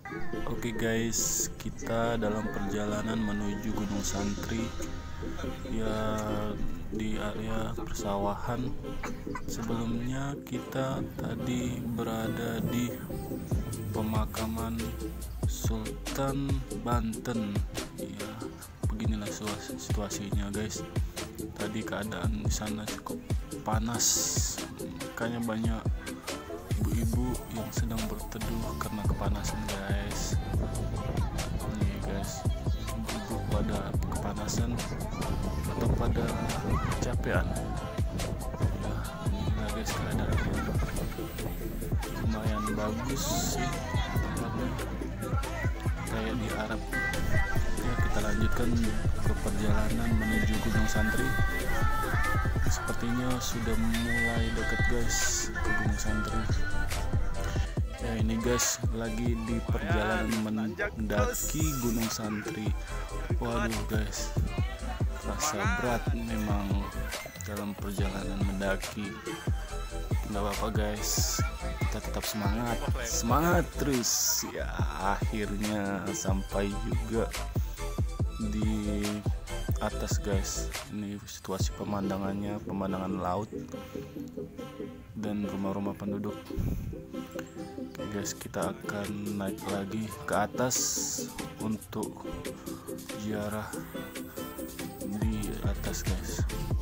Oke guys, kita dalam perjalanan menuju Gunung Santri ya, di area persawahan. Sebelumnya kita tadi berada di pemakaman Sultan Banten. Ya, beginilah situasinya guys. Tadi keadaan di sana cukup panas, makanya banyak ibu-ibu yang sedang berteduh karena kepanasan guys. Nih guys, ibu pada kepanasan atau pada kecapean. Ya, inilah guys keadaannya. Lumayan bagus sih tempatnya, kayak di Arab. Ya, kita lanjutkan ke perjalanan menuju Gunung Santri. Sepertinya sudah mulai dekat guys ke Gunung Santri. Ya, ini guys lagi di perjalanan mendaki Gunung Santri. Waduh guys, rasa berat memang dalam perjalanan mendaki. Nggak apa-apa guys, kita tetap semangat terus. Ya, akhirnya sampai juga di atas guys. Ini situasi pemandangannya, pemandangan laut dan rumah-rumah penduduk. Oke guys, kita akan naik lagi ke atas untuk ziarah di atas guys.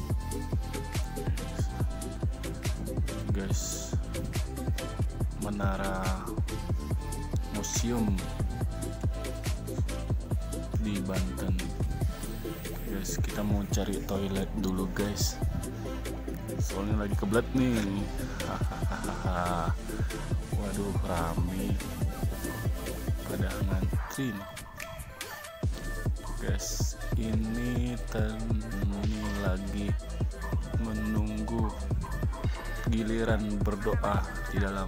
Guys, menara museum di Banten. Guys, kita mau cari toilet dulu guys, soalnya lagi kebelet nih. Waduh, rame pada ngantri nih. Guys, ini lagi menunggu giliran berdoa di dalam.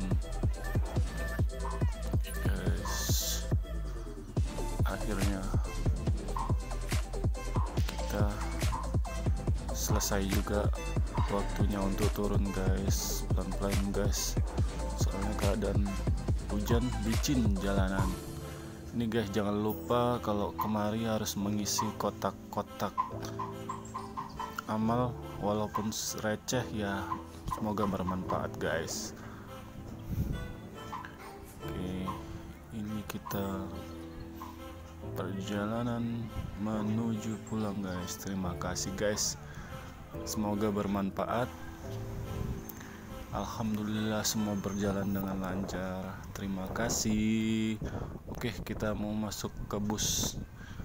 Guys, akhirnya kita selesai juga, waktunya untuk turun guys. Pelan-pelan guys, soalnya keadaan hujan licin jalanan. Ini guys, jangan lupa kalau kemari harus mengisi kotak-kotak amal, walaupun receh ya, semoga bermanfaat guys. Oke, ini kita perjalanan menuju pulang guys. Terima kasih guys, semoga bermanfaat. Alhamdulillah semua berjalan dengan lancar. Terima kasih. Oke, kita mau masuk ke bus.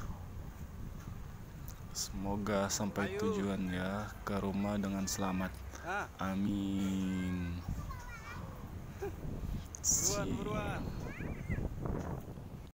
Semoga sampai tujuan ya, ke rumah dengan selamat. Amin. Buruan.